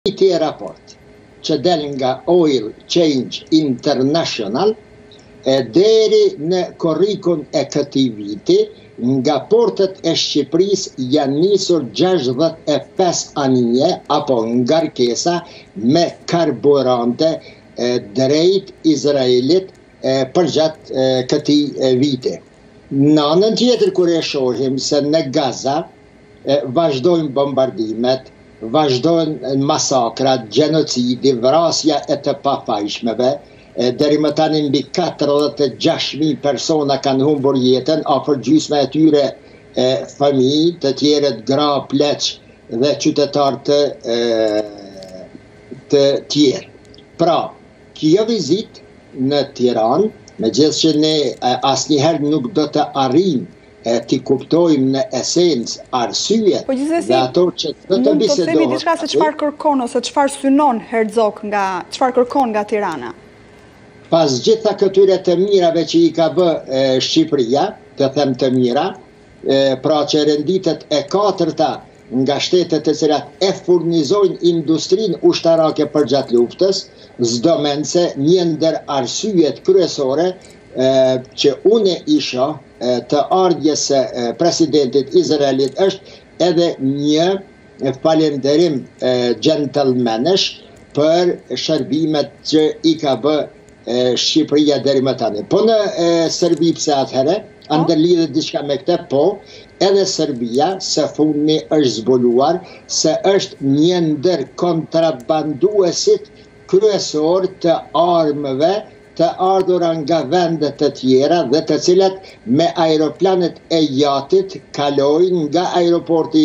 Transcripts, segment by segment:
Këti raport që del nga Oil Change International deri në korrikun e këtij viti, nga portët e Shqipërisë janë nisur 65 anije apo ngarkesa me karburante drejt Izraelit përgjatë këtij viti. Në anën tjetër kur e shohim se në Gaza vazhdojnë bombardimet, vazhdojnë masakrat, gjenocidi, vrasja e të pafajshmeve, deri më tani mbi 46.000 persona kanë humbur jetën, afër gjysma e tyre fëmijë, të tjerët gra, pleq dhe qytetarë të tjerë. Pra, kjo vizitë në Tiranë, megjithëse që ne asnjëherë nuk do të arrijmë ti kuptojmë në esencë arsyet dhe ato që do të bisedohen. Mund të themi diçka se çfarë kërkon ose çfarë synon Herzog çfarë kërkon nga Tirana? Pas gjitha këtyre të mirave që i ka bë Shqipëria, të them të mira, pra që renditet e 4-ta nga shtetet të cilat e furnizojnë industrinë ushtarake përgjatë luftës, s'do mend se një ndër arsyet kryesore që unë isha të ardhjes së presidentit Izraelit është edhe një falënderim gentlemenesh për shërbimet që i ka bë Shqipëria deri më tani. Po në Serbi pse atëherë, ndërlidhet diçka me këtë, po edhe Serbia së fundmi është zbuluar se është një ndër kontrabanduesit kryesor të armëve të ardhura nga vendet të tjera dhe të cilat me aeroplanet e jatit kalojnë nga aeroporti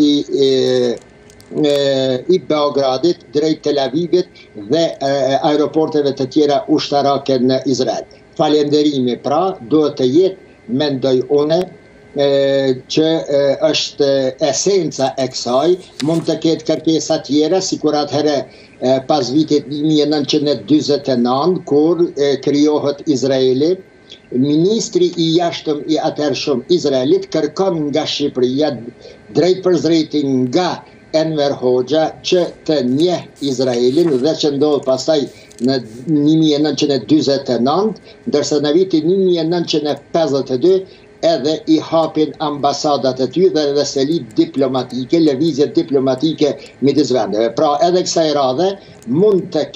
i Beogradit drejt Tel Avivit dhe aeroporteve të tjera ushtarake në Izrael. Falënderimi pra duhet të jetë, mendoj une, që është esenca e kësaj, mund të ketë kërkesa tjera, sikur atëherë pas vitit 1949, kur krijohet Izraeli, ministri i jashtëm i atëhershëm Izraelit kërkon nga Shqipëria drejt për drejti nga Enver Hoxha që të njeh Izraelin dhe që ndodh pastaj në 1949, ndërsa në vitin 1952 edhe i hapin ambasadat e ty dhe selit diplomatike, lëvizje diplomatike midis vendeve. Pra edhe kësaj radhe mund të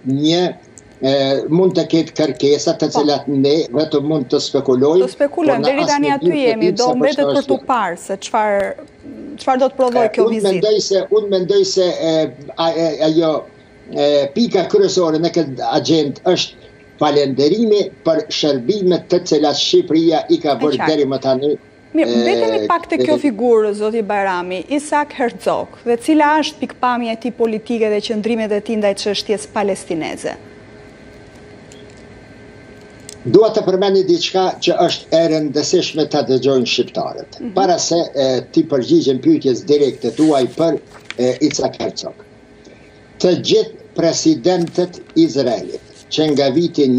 ketë kërkesa të cilat ne vetëm mund të spekulojmë. Të spekulojmë, deri tani aty jemi, do mbetet për tu parë se çfarë do të prodhoj kjo vizitë. Unë mendoj se ajo pika kryesore në këtë agjendë është falënderimi për shërbimet të cilat Shqipëria i ka bërë deri më tani. Mirë, mbetemi pak te kjo figurë, zoti Bajrami, Isaac Herzog, dhe cila është pikpamja e tij politike dhe qëndrimet e tij ndaj çështjes palestineze? Dua të përmeni diçka që është e rëndësishme ta dëgjojnë shqiptarët. Para se ti përgjigjem pyetjes direkte tuaj për Isaac Herzog. Të gjithë presidentët Izraelit që nga vitin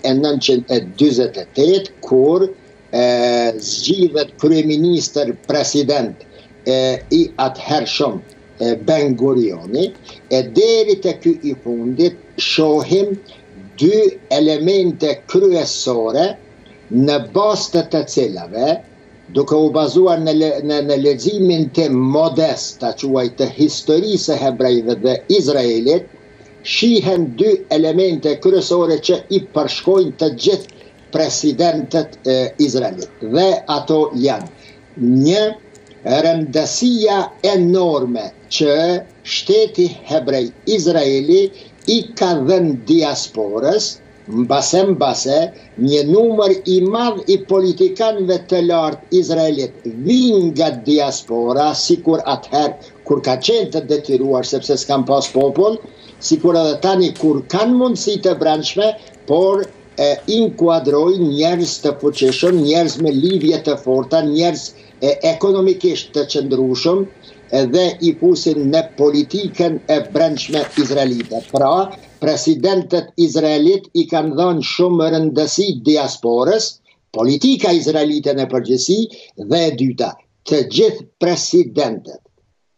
1948, kur zgjidhet kryeministër president i atëhershëm Ben Gurioni, deri te ky i fundit shohim dy elemente kryesore në bazë të cilave, duke u bazuar në leximin tim modest, ta quaj të historisë hebrejve dhe Izraelit, shihen dy elemente kryesore që i përshkojnë të gjithë presidentët Izraelit. Dhe ato janë një rëndësia enorme që shteti hebrej Izraeli i ka dhënë diasporës, mbase një numër i madh i politikanëve të lartë Izraelit vinë nga diaspora, sikur atëherë kur ka qenë të detyruar sepse s'kan pas popull, sikur edhe tani kur kanë mundësi të brendshme, por inkuadrojnë njerëz të fuqishëm, njerëz me lidhje të forta, njerëz ekonomikisht të qëndrueshëm dhe i fusin në politikën e brendshme izraelite. Pra, presidentët Izraelit i kanë dhënë shumë rëndësi diasporës, politika izraelite në përgjithësi, dhe e dyta, të gjithë presidentët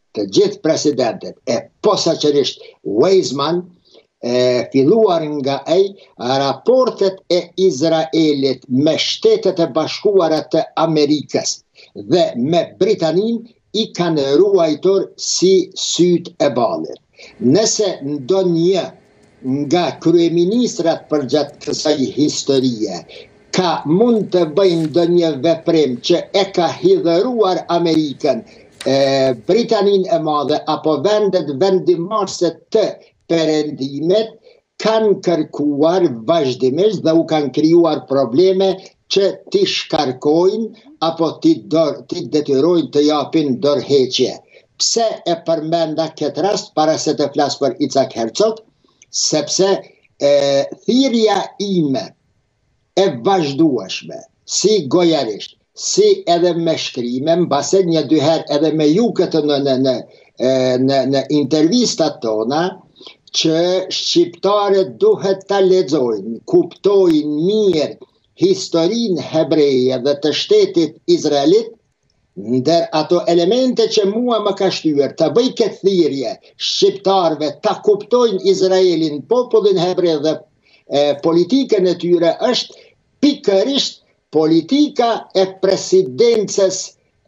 të gjithë presidentet e posaçërisht Weizmann, filluar nga raportet e Izraelit me Shtetet e Bashkuara të Amerikës dhe me Britanin i kanë ruajtur si syt e ballit. Nëse ndonjë nga kryeministrat përgjatë kësaj historie mund të bëjnë ndonjë veprim që e ka hidhëruar Amerikën, Britanin e Madhe apo vendet vendimmarse të Perëndimet, kanë kërkuar vazhdimisht dhe u kanë krijuar probleme që t'i shkarkojnë apo t'i detyrojnë të japin dorëheqje. Pse e përmenda këtë rast para se të flas për Isaac Herzog? Sepse thirrja ime e vazhdueshme, si gojarisht, si edhe me shkrime, mbase një dy herë edhe me ju këtë në intervistat tona, që shqiptarët duhet ta lexojnë, kuptojnë mirë historinë hebreje dhe të shtetit izraelit, ndër ato elemente që mua më ka shtyer të bëj këtë thirrje shqiptarëve ta kuptojnë Izraelin, popullin hebrej dhe politikën e tyre, është pikërisht politika e presidencës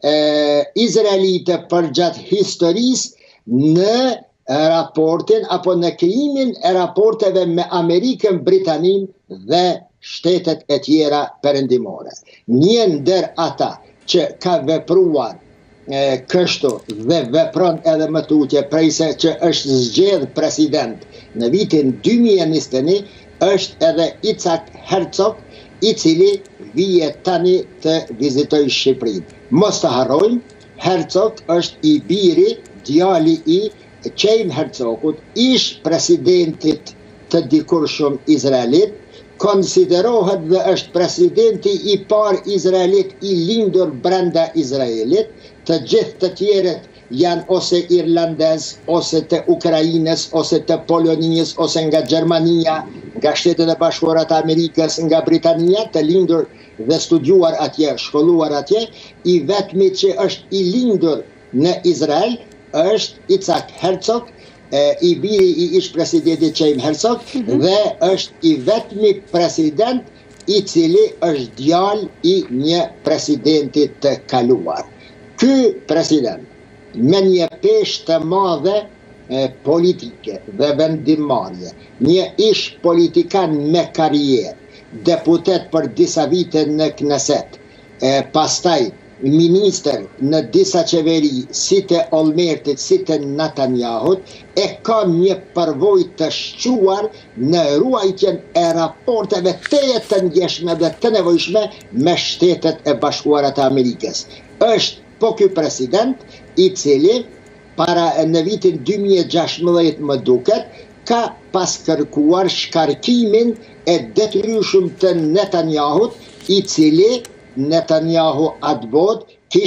izraelite përgjatë historisë në raportin apo në krijimin e raporteve me Amerikën, Britanin dhe shtetet e tjera perëndimore. Një ndër ata që ka vepruar kështu dhe vepron edhe më tutje prej se që është zgjedh president në vitin 2021 është edhe Isaac Herzog, i cili vije tani të vizitoj Shqipërinë. Mos të harrojmë, Herzog është i biri, djali i Chaim Herzogut, ish presidentit të dikurshëm izraelit, konsiderohet dhe është presidenti i parë izraelit i lindur brenda Izraelit, të gjithë të tjerët janë ose irlandez, ose të Ukrainës, ose të Polonisë, ose nga Gjermania, nga Shtetet e Bashkuara të Amerikës, nga Britania, të lindur dhe studiuar atje, shkolluar atje, i vetmi që është i lindur në Izrael është Isaac Herzog, i biri i ish presidenti Chaim Herzog, dhe është i vetmi president i cili është djalë i një presidenti të kaluar. Ky president, me një peshë të madhe politike dhe vendimmarrje, një ish politikan me karrierë, deputet për disa vite në Kneset, pastaj minister në disa qeveri, si të Olmertit, si të Netanyahut, e ka një përvojë të shquar në ruajtjen e raporteve të ndjeshme dhe të nevojshme me Shtetet e Bashkuara të Amerikës. Është po ky president i cili para në vitin 2016 më duket, ka pas kërkuar shkarkimin e detyrueshëm të Netanyahut, i cili Netanyahu atë botë